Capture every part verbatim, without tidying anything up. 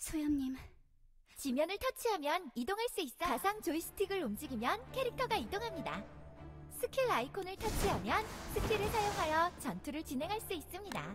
소염님. 지면을 터치하면 이동할 수 있어. 가상 조이스틱을 움직이면 캐릭터가 이동합니다. 스킬 아이콘을 터치하면 스킬을 사용하여 전투를 진행할 수 있습니다.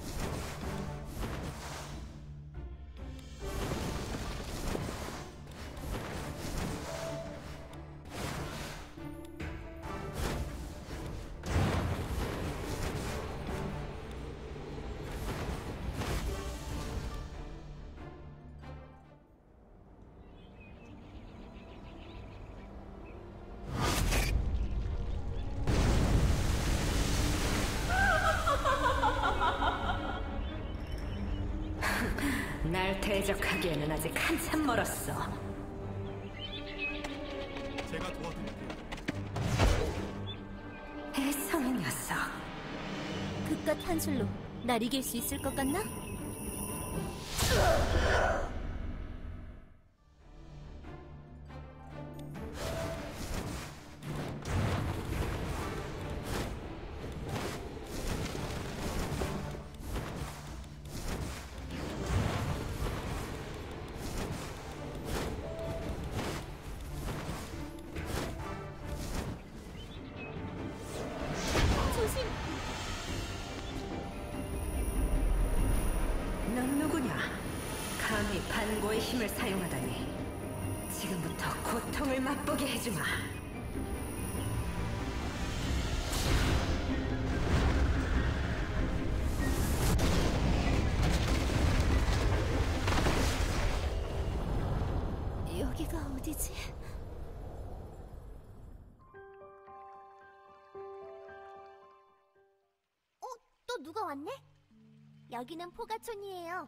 날 대적하기에는 아직 한참 멀었어. 제가 도와드릴게요. 애성의 녀석. 그깟 한술로 날 이길 수 있을 것 같나? 넌 누구냐? 감히 반고의 힘을 사용하다니. 지금부터 고통을 맛보게 해주마. 여기가 어디지? 어? 또 누가 왔네? 여기는 포가촌이에요.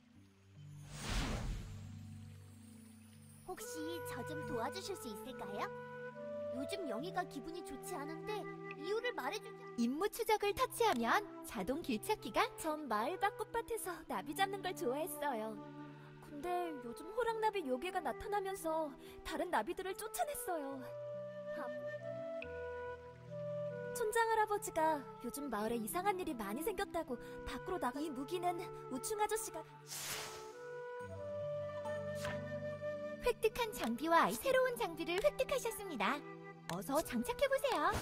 혹시 저 좀 도와주실 수 있을까요? 요즘 영희가 기분이 좋지 않은데 이유를 말해주자. 임무 추적을 터치하면 자동 길찾기가. 전 마을 밖 꽃밭에서 나비 잡는 걸 좋아했어요. 근데 요즘 호랑나비 요괴가 나타나면서 다른 나비들을 쫓아냈어요. 아, 촌장 할아버지가 요즘 마을에 이상한 일이 많이 생겼다고 밖으로 나가. 이 무기는 우충 아저씨가. 획득한 장비와 아이, 새로운 장비를 획득하셨습니다. 어서 장착해보세요.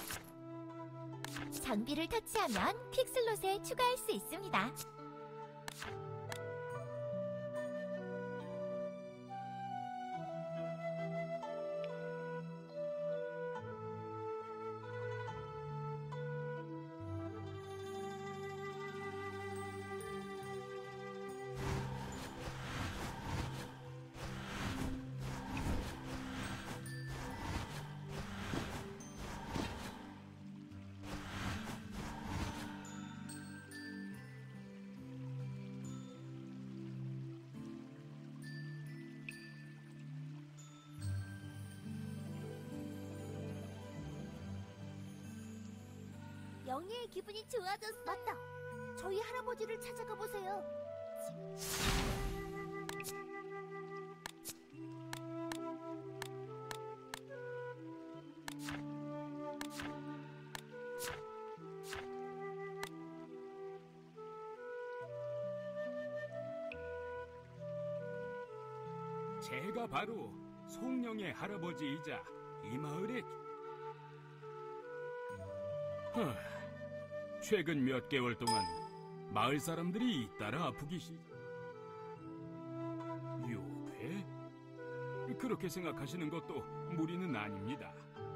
장비를 터치하면 퀵슬롯에 추가할 수 있습니다. 영희의 기분이 좋아졌어. 맞다. 저희 할아버지를 찾아가 보세요. 제가 바로 송령의 할아버지이자 이 마을의 하, 최근 몇 개월 동안 마을 사람들이 잇따라 아프기 시작. 요괴? 그렇게 생각하시는 것도 무리는 아닙니다.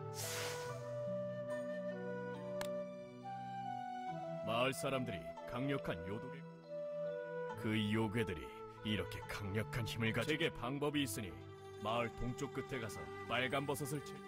마을 사람들이 강력한 요독에 그 요괴들이 이렇게 강력한 힘을 가지고 제게 방법이 있으니 마을 동쪽 끝에 가서 빨간 버섯을 채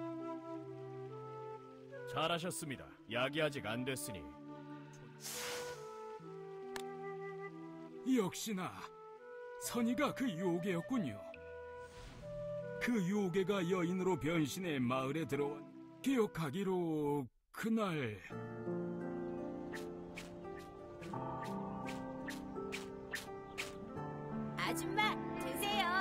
잘하셨습니다. 약이 아직 안 됐으니 역시나 선이가 그 요괴였군요. 그 요괴가 여인으로 변신해 마을에 들어와 기억하기로 그날 아줌마, 드세요.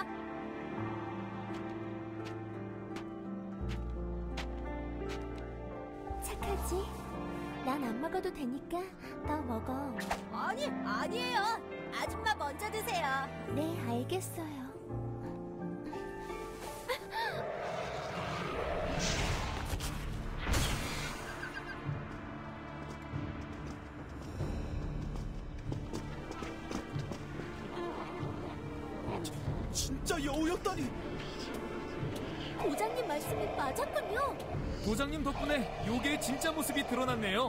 착하지? 난 안 먹어도 되니까 너 먹어. 아니, 아니에요. 아줌마 먼저 드세요. 네, 알겠어요. 진짜 여우였다니! 도장님 말씀이 맞았군요. 도장님 덕분에 요괴의 진짜 모습이 드러났네요.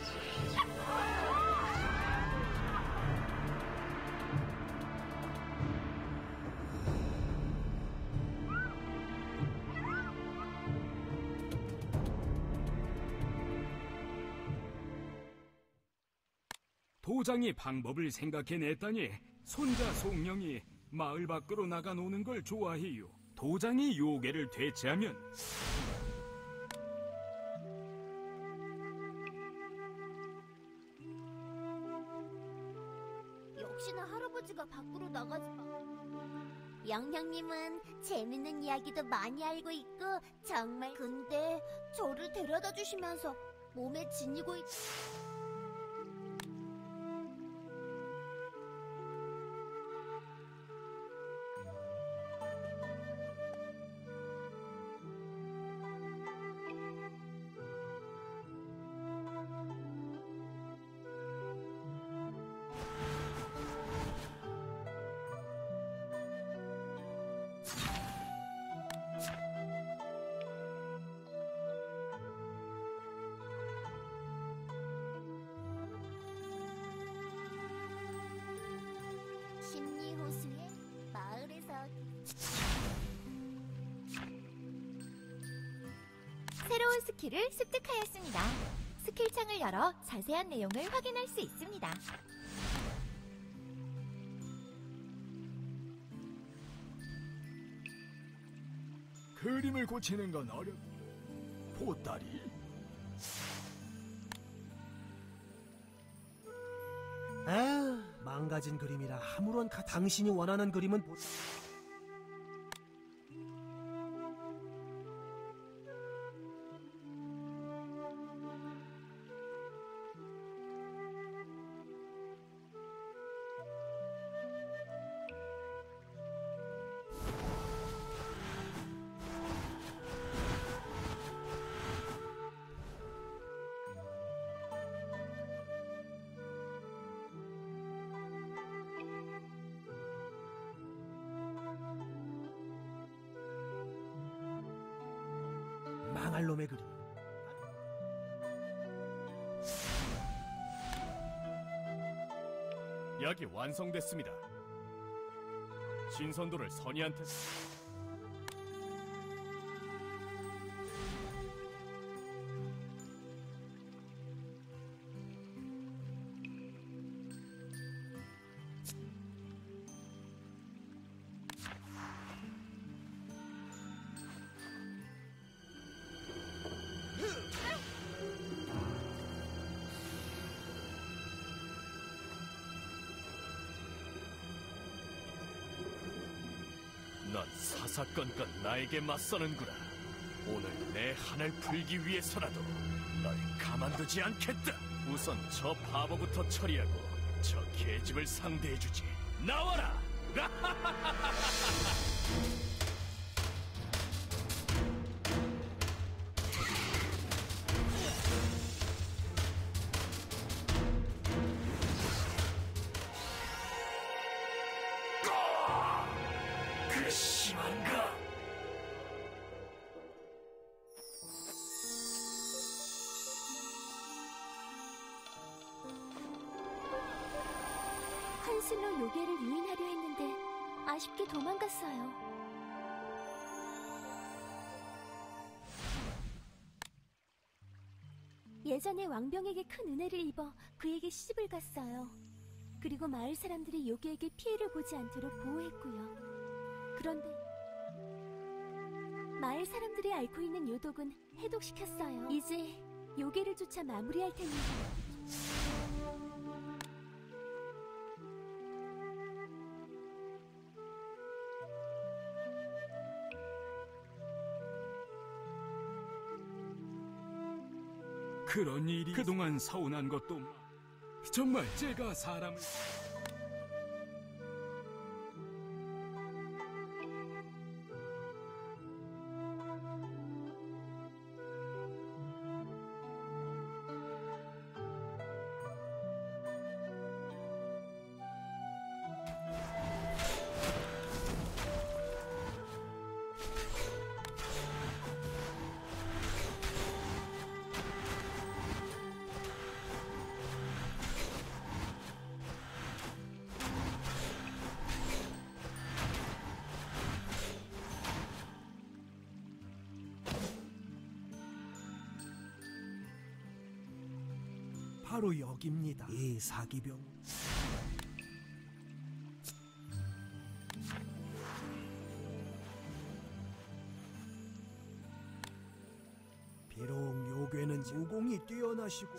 도장이 방법을 생각해냈다니 손자 송영이 마을 밖으로 나가 노는 걸 좋아해요. 도장이 요괴를 대체하면 역시나 할아버지가 밖으로 나가지 마. 영영님은 재밌는 이야기도 많이 알고 있고 정말 근데 저를 데려다 주시면서 몸에 지니고 있... 심리호수의 마을에서 새로운 스킬을 습득하였습니다. 스킬창을 열어 자세한 내용을 확인할 수 있습니다. 그림을 고치는 건 어렵... 보따리? 에휴, 망가진 그림이라 아무런 가... 당신이 원하는 그림은 보... 망할 놈의 그림. 약이 완성됐습니다. 신선도를 선이한테 넌 사사건건 나에게 맞서는구나. 오늘 내 한을 풀기 위해서라도 널 가만두지 않겠다. 우선 저 바보부터 처리하고 저 계집을 상대해주지. 나와라! 그 심한가? 한술로 요괴를 유인하려 했는데 아쉽게 도망갔어요. 예전에 왕병에게 큰 은혜를 입어 그에게 시집을 갔어요. 그리고 마을 사람들이 요괴에게 피해를 보지 않도록 보호했고요. 그런데 마을 사람들이 앓고 있는 요독은 해독시켰어요. 이제 요괴를 쫓아 마무리할 테니까. 그런 일이 그동안 서운한 것도 정말 제가 사람을 바로 여기입니다. 이 사기병. 비록 요괴는 무공이 뛰어나시고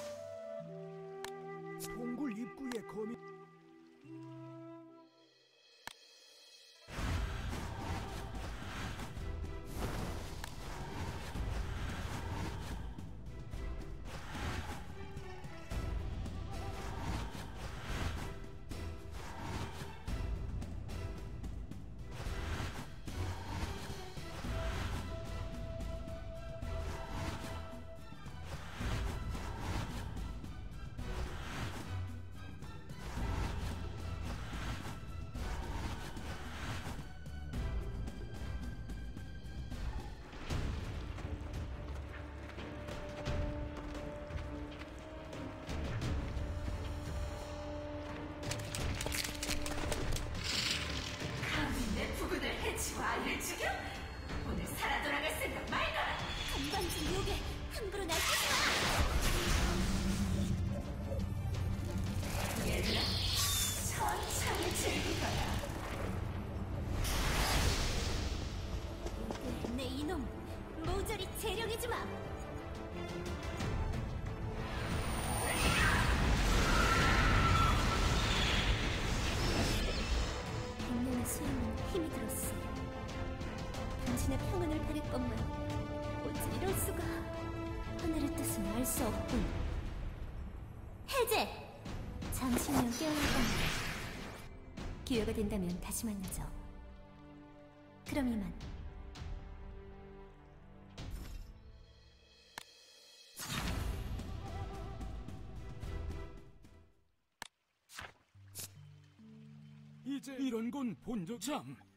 동굴 입구에 거미 오늘 살아 돌아갈 생각 말거라. 건반진 요괴, 함부로 날 쏘지 마! 얘들아, 천천히 즐기거라. 요괴, 내 이놈, 모조리 재령해주마! 백년의 수행은 힘이 들었어. 당신의 평안을 바랄 것만. 어찌 이럴 수가. 하늘의 뜻은 알 수 없군. 해제! 잠시 후면 깨어날 겁니다. 기회가 된다면 다시 만나죠. 그럼 이만. 이제 이런 건 본 적 참